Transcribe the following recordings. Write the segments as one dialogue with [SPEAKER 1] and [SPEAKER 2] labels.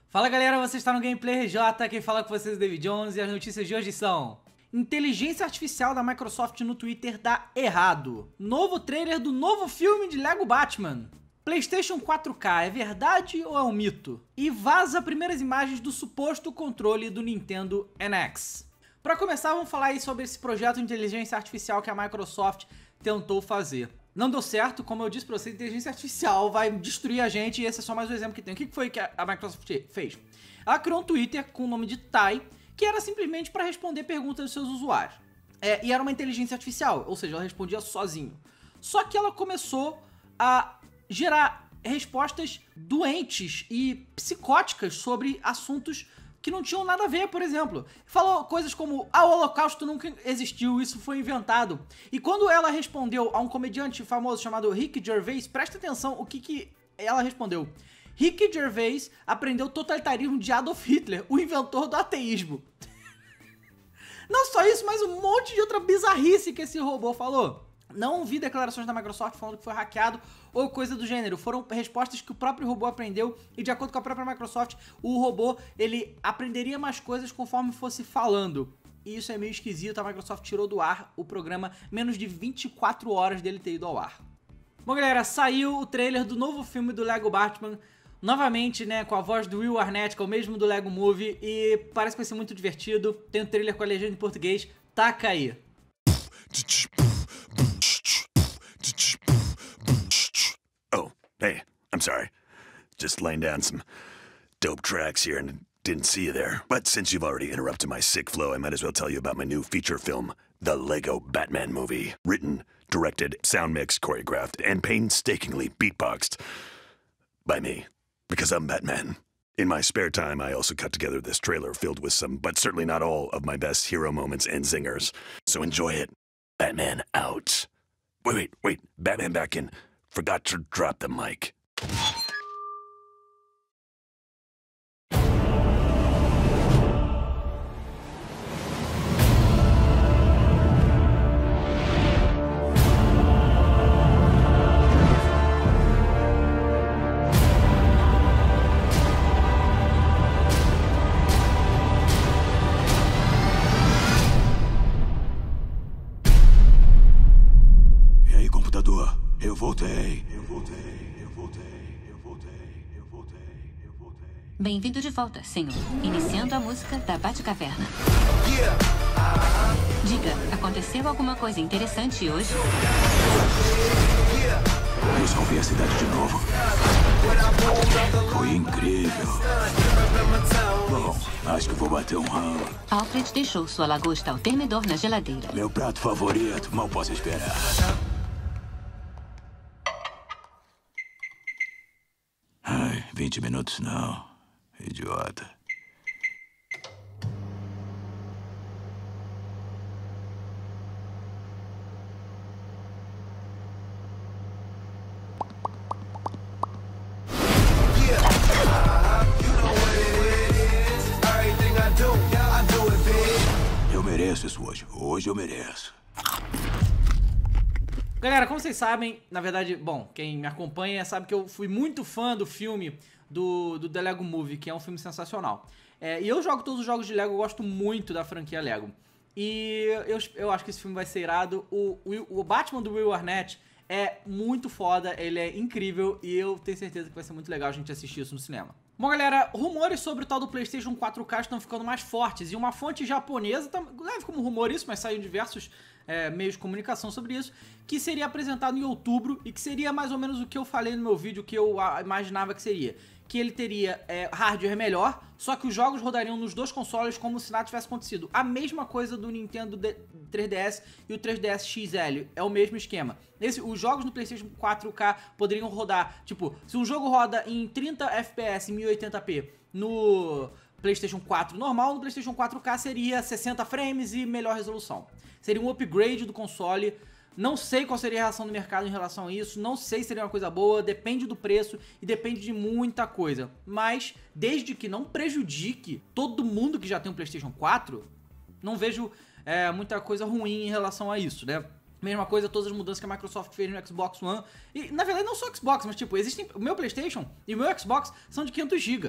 [SPEAKER 1] Fala galera, você está no Gameplay RJ, quem fala com vocês é o David Jones e as notícias de hoje são: inteligência artificial da Microsoft no Twitter dá errado. Novo trailer do novo filme de Lego Batman. PlayStation 4K é verdade ou é um mito? E vaza primeiras imagens do suposto controle do Nintendo NX. Para começar, vamos falar aí sobre esse projeto de inteligência artificial que a Microsoft tentou fazer. Não deu certo, como eu disse pra você, inteligência artificial vai destruir a gente e esse é só mais um exemplo que tem. O que foi que a Microsoft fez? Ela criou um Twitter com o nome de Tai, que era simplesmente para responder perguntas dos seus usuários. E era uma inteligência artificial, ou seja, ela respondia sozinho. Só que ela começou a gerar respostas doentes e psicóticas sobre assuntos que não tinham nada a ver, por exemplo. Falou coisas como, o Holocausto nunca existiu, isso foi inventado. E quando ela respondeu a um comediante famoso chamado Ricky Gervais, presta atenção o que ela respondeu. Ricky Gervais aprendeu totalitarismo de Adolf Hitler, o inventor do ateísmo. Não só isso, mas um monte de outra bizarrice que esse robô falou. Não vi declarações da Microsoft falando que foi hackeado ou coisa do gênero. Foram respostas que o próprio robô aprendeu e, de acordo com a própria Microsoft, o robô ele aprenderia mais coisas conforme fosse falando. E isso é meio esquisito, a Microsoft tirou do ar o programa menos de 24 horas dele ter ido ao ar. Bom galera, saiu o trailer do novo filme do Lego Batman, novamente, né, com a voz do Will Arnett, que é o mesmo do Lego Movie, e parece que vai ser muito divertido. Tem um trailer com a legenda em português, taca aí.
[SPEAKER 2] Oh, hey, I'm sorry. Just laying down some dope tracks here and didn't see you there. But since you've already interrupted my sick flow, I might as well tell you about my new feature film, The Lego Batman Movie. Written, directed, sound mixed, choreographed, and painstakingly beatboxed by me, because I'm Batman. In my spare time, I also cut together this trailer filled with some, but certainly not all, of my best hero moments and zingers. So enjoy it. Batman out. Wait, Batman back in. Forgot to drop the mic. Eu voltei.
[SPEAKER 3] Bem-vindo de volta, senhor. Iniciando a música da Batcaverna. Diga, aconteceu alguma coisa interessante hoje?
[SPEAKER 2] Eu salvei a cidade de novo. Foi incrível. Bom, acho que vou bater um ralo.
[SPEAKER 3] Alfred deixou sua lagosta ao termidor na geladeira.
[SPEAKER 2] Meu prato favorito, mal posso esperar. Ai, 20 minutos não. Idiota. Eu mereço isso hoje. Hoje eu mereço.
[SPEAKER 1] Galera, como vocês sabem, na verdade, bom, quem me acompanha sabe que eu fui muito fã do filme do The Lego Movie, que é um filme sensacional. E eu jogo todos os jogos de Lego, eu gosto muito da franquia Lego. E eu acho que esse filme vai ser irado. O Batman do Will Arnett é muito foda, ele é incrível e eu tenho certeza que vai ser muito legal a gente assistir isso no cinema. Bom galera, rumores sobre o tal do PlayStation 4K estão ficando mais fortes e uma fonte japonesa, leve como rumor isso, mas saiu diversos meios de comunicação sobre isso, que seria apresentado em outubro e que seria mais ou menos o que eu falei no meu vídeo, que eu imaginava que seria. Que ele teria hardware melhor, só que os jogos rodariam nos dois consoles como se nada tivesse acontecido. A mesma coisa do Nintendo 3DS e o 3DS XL, é o mesmo esquema. Os jogos no PlayStation 4K poderiam rodar, tipo, se um jogo roda em 30 FPS, 1080p no PlayStation 4 normal, no PlayStation 4K seria 60 frames e melhor resolução. Seria um upgrade do console. Não sei qual seria a reação do mercado em relação a isso, não sei se seria uma coisa boa, depende do preço e depende de muita coisa. Mas, desde que não prejudique todo mundo que já tem um PlayStation 4, não vejo muita coisa ruim em relação a isso, né? Mesma coisa, todas as mudanças que a Microsoft fez no Xbox One. E, na verdade, não só o Xbox, mas, tipo, o meu PlayStation e o meu Xbox são de 500 GB.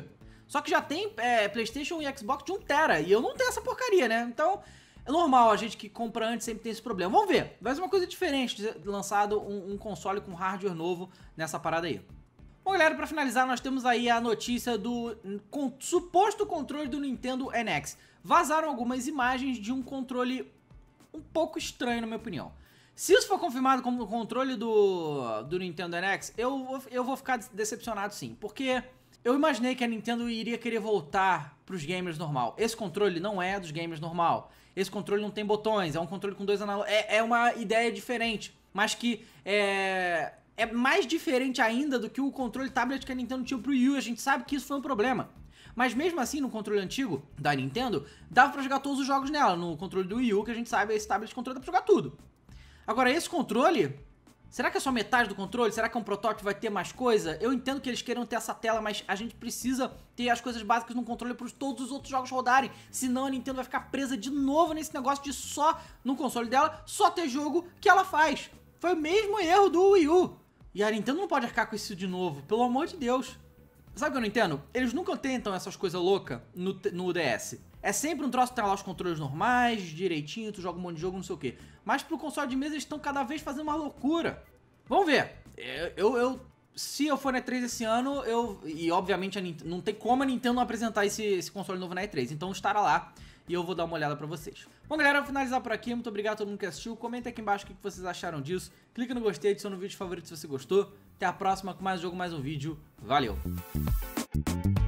[SPEAKER 1] Só que já tem PlayStation e Xbox de 1 TB, e eu não tenho essa porcaria, né? Então, é normal, a gente que compra antes sempre tem esse problema. Vamos ver, vai ser uma coisa diferente de lançado um console com hardware novo nessa parada aí. Bom, galera, pra finalizar, nós temos aí a notícia do suposto controle do Nintendo NX. Vazaram algumas imagens de um controle um pouco estranho, na minha opinião. Se isso for confirmado como controle do Nintendo NX, eu vou ficar decepcionado sim, porque eu imaginei que a Nintendo iria querer voltar pros gamers normal. Esse controle não é dos gamers normal. Esse controle não tem botões, é um controle com 2 análogos. É uma ideia diferente, mas que é mais diferente ainda do que o controle tablet que a Nintendo tinha pro Wii U. A gente sabe que isso foi um problema. Mas mesmo assim, no controle antigo da Nintendo, dava pra jogar todos os jogos nela. No controle do Wii U, que a gente sabe, esse tablet controle dá pra jogar tudo. Agora, esse controle, será que é só metade do controle? Será que um protótipo vai ter mais coisa? Eu entendo que eles queiram ter essa tela, mas a gente precisa ter as coisas básicas no controle para todos os outros jogos rodarem. Senão a Nintendo vai ficar presa de novo nesse negócio de só, no console dela, só ter jogo que ela faz. Foi o mesmo erro do Wii U. E a Nintendo não pode arcar com isso de novo, pelo amor de Deus. Sabe o que eu não entendo? Eles nunca tentam essas coisas loucas no DS. É sempre um troço que tem lá os controles normais, direitinho, tu joga um monte de jogo, não sei o que. Mas pro console de mesa eles estão cada vez fazendo uma loucura. Vamos ver. Se eu for na E3 esse ano, e obviamente não tem como a Nintendo não apresentar esse console novo na E3. Então estará lá e eu vou dar uma olhada pra vocês. Bom, galera, eu vou finalizar por aqui. Muito obrigado a todo mundo que assistiu. Comenta aqui embaixo o que vocês acharam disso. Clica no gostei, adiciona no vídeo favorito se você gostou. Até a próxima com mais um jogo, mais um vídeo. Valeu!